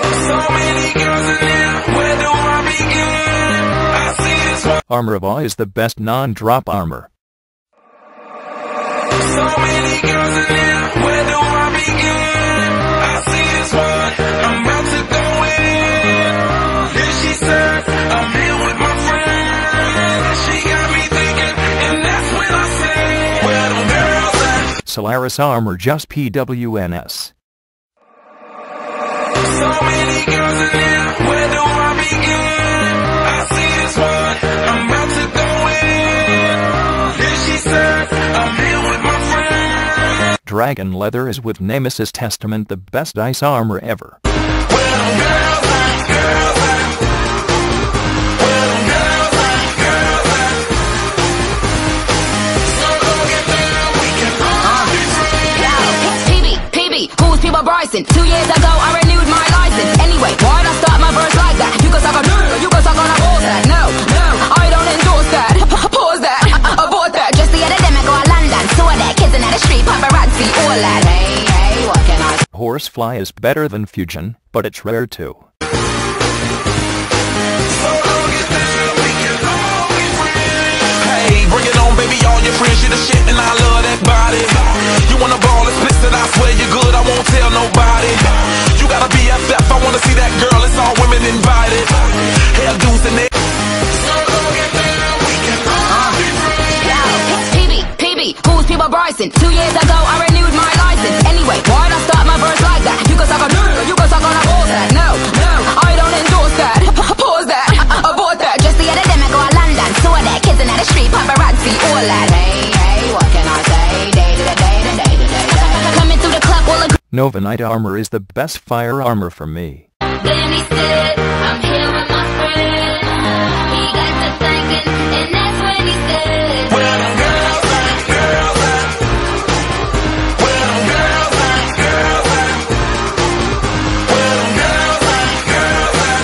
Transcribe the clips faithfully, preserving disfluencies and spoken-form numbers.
Armor of Awe is the best non-drop armor. So many girls in here, where do I begin? I see this one, I'm about to go in. Then she said, I'm here with my friend. She got me thinking, and that's when I say, where them girls at? Solaris Armor, just P W N S. So many girls in here, where do I begin? I see this one, I'm about to go in. Then she said, I'm here with my friend. Dragon Leather is with Nemesis Testament the best ice armor ever. Where them girls at, girls at? Where them girls at, girls at? So go get down, we can all be free. Yo, P B, P B, who's People Bryson? Two years ago I renewed my license. Anyway, why'd I start my verse like that? You can suck on, you can suck on a horse that. No, no, I don't endorse that. Pause that, abort that. Just the other day I go to London, saw that kids in the street, paparazzi, all that. Hey, hey, what can I say? Horsefly is better than Fusion, but it's rare too. So go get down, we can all be free. Hey, bring it on, baby, all your friends, you the shit, and I love that body. You wanna ball, it's blitzed, I swear you're good, I won't tell nobody. You gotta be F F, I wanna see that girl, it's all women invited. Hair dudes and they. So go get down, we can all be free. Yo, P B, P B, who's People Bryson? Two years ago I renewed my license. Anyway, why'd I start my verse like that? You can suck on, you can suck on a horse that. No, no, I don't endorse that. Pause that, abort that. Just the other day I go to London, saw that kids in the street, paparazzi, all that. Hey, hey, what can I say? Day to the day to day to day day. Coming through the club, all the Nova Knight armor is the best fire armor for me. Then he said, I'm here with my friend. He got to thinking, and that's when he said, Where them girls at, girls at? Where them girls at, girls at? Where them girls at, girls at?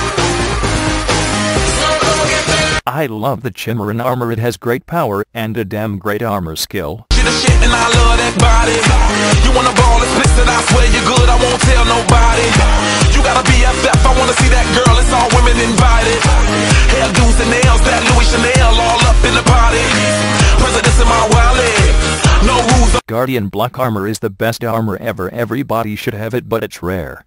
So go get down. I love the Chimaran armor, it has great power and a damn great armor skill. She the shit and I love that body. You wanna ball, it's blitzed, I swear you're good, I won't tell nobody. You gotta be F F, I wanna see that girl, it's all women invited. Hair dudes and nails, that Louis Chanel all up in the party. Presidents in my wallet, no rules. Guardian Black armor is the best armor ever, everybody should have it, but it's rare.